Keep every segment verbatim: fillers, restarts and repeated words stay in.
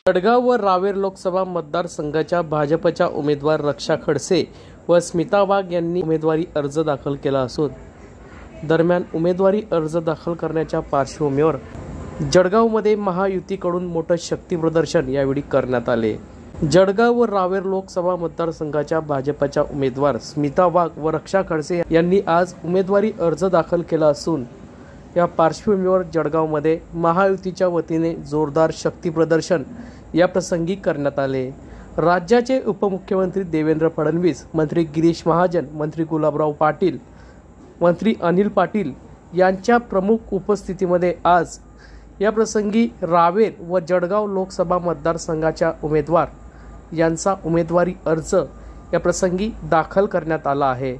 जळगाव व रावेर लोकसभा मतदारसंघाच्या भाजपच्या उमेदवार रक्षा खडसे व स्मिता वाघ यांनी उमेदवारी अर्ज दाखल केला असून दरम्यान उमेदवारी अर्ज दाखल करण्याच्या पार्श्वभूमीवर जळगावमध्ये महायुतीकडून मोठं शक्ती प्रदर्शन यावेळी करण्यात आले। जळगाव व रावेर लोकसभा मतदारसंघाच्या भाजपच्या उमेदवार स्मिता वाघ व रक्षा खडसे यांनी आज उमेदवारी अर्ज दाखल केला असून या पार्श्वभूमीवर जळगावमध्ये महायुतीच्या वतीने जोरदार शक्ती प्रदर्शन या प्रसंगी करण्यात आले। राज्याचे उपमुख्यमंत्री देवेंद्र फडणवीस, मंत्री गिरीश महाजन, मंत्री गुलाबराव पाटील, मंत्री अनिल पाटील यांच्या प्रमुख उपस्थितीमध्ये आज या प्रसंगी रावेर व जळगाव लोकसभा मतदारसंघाच्या उमेदवार यांचा उमेदवारी अर्ज या प्रसंगी दाखल करण्यात आला आहे।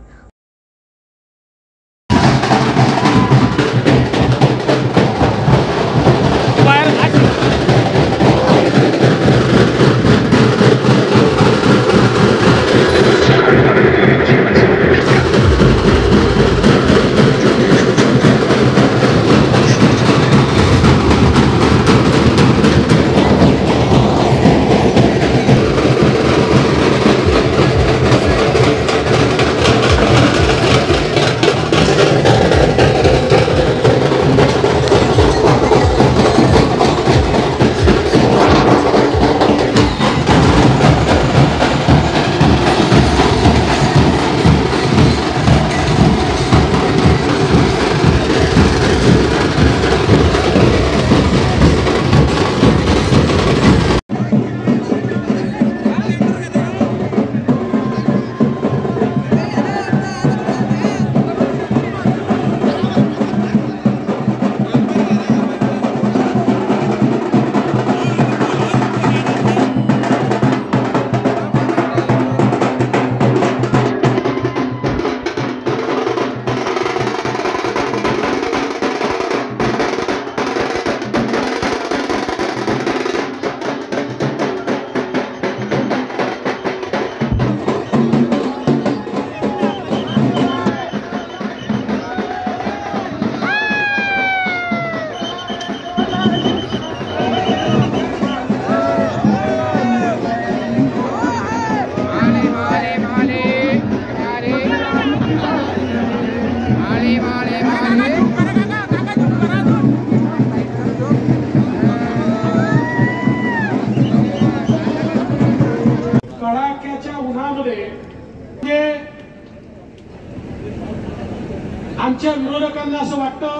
आमच्या विरोधकांना असं वाटतं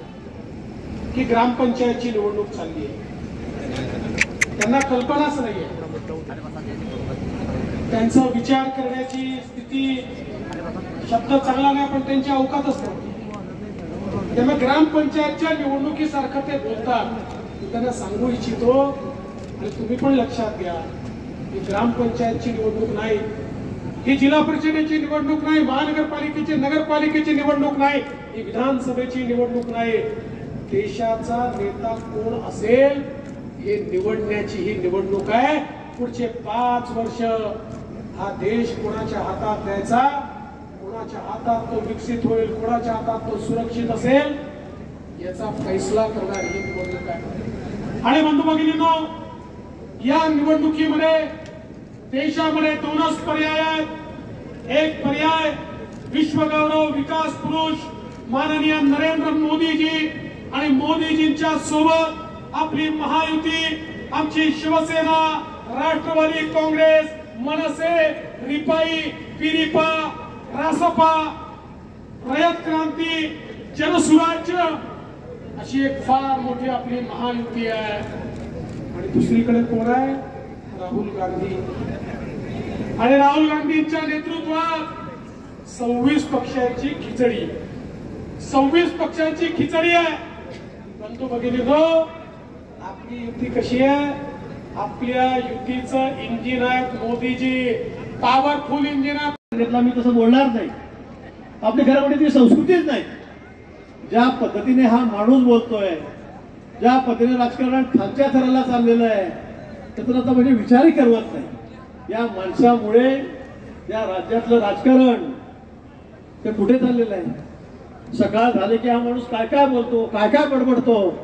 की ग्रामपंचायतची निवडणूक चालली आहे, त्यांना कल्पनाच नाहीये, त्यांचा विचार करण्याची स्थिती शब्द चांगला नाही पण त्यांच्या अवकातच नाही। त्यांना ग्रामपंचायतच्या निवडणुकीसारखं ते बोलतात। त्यांना सांगू इच्छितो आणि तुम्ही पण लक्षात घ्या की ग्रामपंचायतची निवडणूक नाही, ही जिल्हा परिषदेची निवडणूक नाही, महानगरपालिकेची नगरपालिकेची निवडणूक नाही, ही विधानसभेची निवडणूक नाही। देशाचा नेता कोण असेल हे निवडण्याची ही निवडणूक आहे। पुढचे पाच वर्ष हा देश कोणाच्या हातात द्यायचा, कोणाच्या हातात तो विकसित होईल, कोणाच्या हातात तो सुरक्षित असेल याचा फैसला करणारी ही निवडणूक आहे। आणि बंधू भगिनींनो, या निवडणुकीमध्ये देशामध्ये दोनच पर्याय आहेत। एक पर्याय विश्वगौरव विकास पुरुष माननीय नरेंद्र मोदीजी आणि मोदीजींच्या सोबत आपली महायुती, आमची शिवसेना, राष्ट्रवादी काँग्रेस, मनसे, रिपाई, पिरिपा, रासपा, रयत क्रांती, जनसुराज्य अशी एक फार मोठी आपली महायुती आहे। आणि दुसरीकडे कोण आहे? राहुल गांधी। आणि राहुल गांधींच्या नेतृत्वात सव्वीस पक्षांची खिचडी सव्वीस पक्षांची खिचडी आहे। बंधू भगिनींनो, आपली युती कशी आहे? आपल्या युतीचं इंजिन आहे मोदीजी, पॉवरफुल इंजिन आहे। मी तसं बोलणार नाही, आपल्या घरामध्ये ती संस्कृतीच नाही। ज्या पद्धतीने हा माणूस बोलतोय, ज्या पद्धतीने राजकारण खालच्या थराला चाललेलं आहे त्याचा आता म्हणजे विचारही करवत नाही। या माणसामुळे या राज्यातलं राजकारण ते कुठे चाललेलं आहे? सकाळ झाले की हा माणूस काय काय बोलतो, काय काय बडबडतो,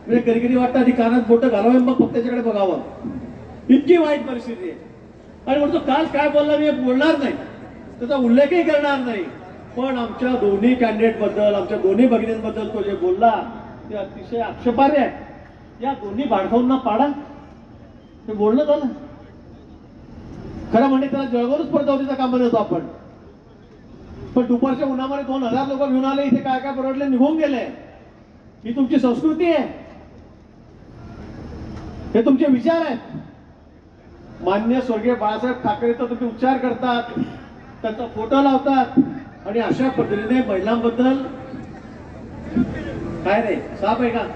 म्हणजे कधी कधी वाटतं आधी कानात बोटं घालावे मग फक्त त्याच्याकडे बघावं, इतकी वाईट परिस्थिती आहे. आणि म्हणतो काल काय बोलला मी बोलणार नाही, त्याचा उल्लेखही करणार नाही, पण आमच्या दोन्ही कॅन्डिडेट बद्दल, आमच्या दोन्ही भगिनींबद्दल तो जे बोलला ते अतिशय आक्षेपार्ह आहे. या दोन्ही भाडखाऊंना पाडा, ते बोलणं झालं. खरं म्हणजे त्याला जळगावच परत जाऊ देता कामा नव्हतो आपण, पण दुपारच्या उन्हामध्ये दोन हजार लोक घेऊन आले, इथे काय काय परवडले निघून गेले. ही तुमची संस्कृती आहे, हे तुमचे विचार आहेत. मान्य स्वर्गीय बाळासाहेब ठाकरेचा तुम्ही उच्चार करतात, त्यांचा फोटो लावतात आणि अशा पद्धतीने महिलांबद्दल काय रे साप आहे का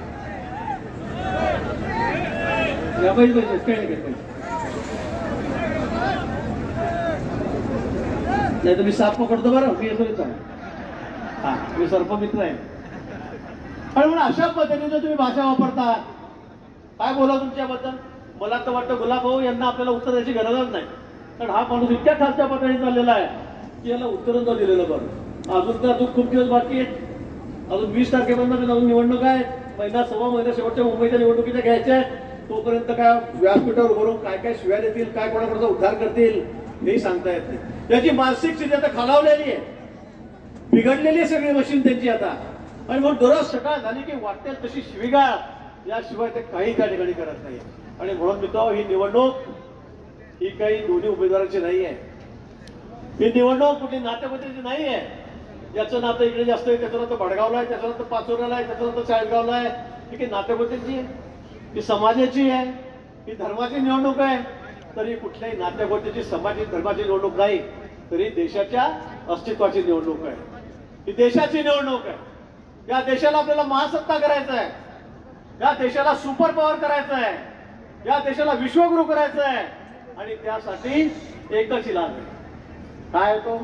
नाही, तुम्ही साप पकडतो बरं, मी येतो. हा, मी सर्पमित्र आहे. आणि म्हणून अशा पद्धतीने तुम्ही भाषा वापरता. काय बोला तुमच्याबद्दल? मला तर वाटतं गुलाबभाऊ यांना आपल्याला उत्तर द्यायची गरजच नाही, कारण हा माणूस इतक्या खालच्या पातळीत चाललेला आहे की याला उत्तरच न दिलेलं बरं. अजून तर अजून खूप दिवस बाकी आहेत. अजून वीस तारखेपर्यंत अजून निवडणूक आहे, महिना सव्वा महिना शेवटच्या मुंबईच्या निवडणुकीच्या घ्यायच्या आहेत. तोपर्यंत काय व्यासपीठावर उभारून काय काय शिव्या देतील, काय कोणाकडचा उद्धार करतील हेही सांगता येत नाही. त्याची मानसिक स्थिती आता खालावलेली आहे, बिघडलेली आहे सगळी मशीन त्यांची आता. आणि म्हणून दररोज सकाळ झाली की वाटेल तशी शिवीगाळ, याशिवाय ते काही त्या ठिकाणी करत नाही. आणि म्हणून मित्र, ही निवडणूक ही काही दोन्ही उमेदवारांची नाही आहे. ही निवडणूक कुठली नातेवाईकाची नाही आहे. याचं नातं इकडे जास्त आहे, त्याचं नातं भडगावला आहे, त्याचं नातं पाचोऱ्याला आहे, त्याचं नातं चाळीसगावला आहे. ही काही नातेवाईकाची आहे, ही समाजाची आहे, ही धर्माची निवडणूक आहे. तरी कुठल्याही नातेवाईकाची, समाजिक धर्माची निवडणूक नाही, तरी देशाच्या अस्तित्वाची निवडणूक आहे. ही देशाची निवडणूक आहे. या देशाला आपल्याला महासत्ता करायचं आहे, या देशाला सुपर पॉवर करायचं आहे, या देशाला विश्वगुरु करायचं आहे. आणि त्यासाठी एकच इलाज आहे. काय तो?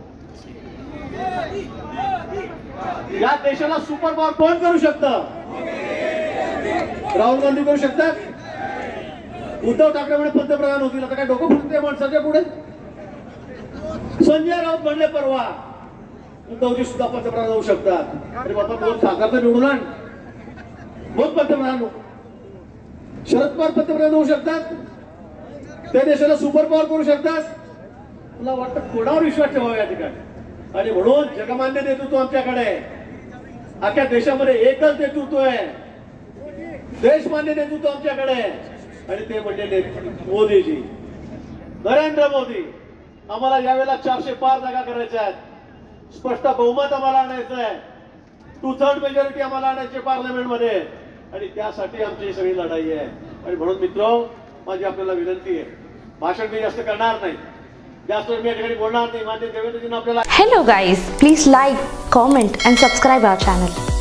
या देशाला सुपर पॉवर कोण करू शकतं? राहुल गांधी करू शकतात? उद्धव ठाकरे म्हणे पंतप्रधान होतील, आता काय डोकं फुटते माणसाच्या पुढे? संजय राऊत म्हणले परवा उद्धवजी सुद्धा पंतप्रधान होऊ शकतात. अरे बाबा, दोन खासदार तर निवडून आण, मग पंतप्रधान हो. शरद पवार पंतप्रधान होऊ शकतात, त्या देशाला सुपर पॉवर करू शकतात. मला वाटतं कोणावर विश्वास ठेवावा या ठिकाणी. आणि म्हणून जगमान्य नेतृत्व आमच्याकडे, अख्ख्या देशामध्ये एकच नेतृत्व आहे, देशमान्य नेतृत्व आमच्याकडे, आणि ते म्हणजे मोदीजी, नरेंद्र मोदी. आम्हाला यावेळेला चारशे पार जागा करायच्या आहेत, स्पष्ट बहुमत आम्हाला आणायचं आहे, टू थर्ड मेजॉरिटी आम्हाला आणायची पार्लमेंट मध्ये. आणि त्यासाठी आमची ही सगळी लढाई आहे. आणि म्हणून मित्र, माझी आपल्याला विनंती आहे, भाषण मी जास्त करणार नाही, जास्त मी या ठिकाणी बोलणार नाही. मान्य देवेंद्रजींना आपल्याला. Hello guys, please like, comment and subscribe our channel.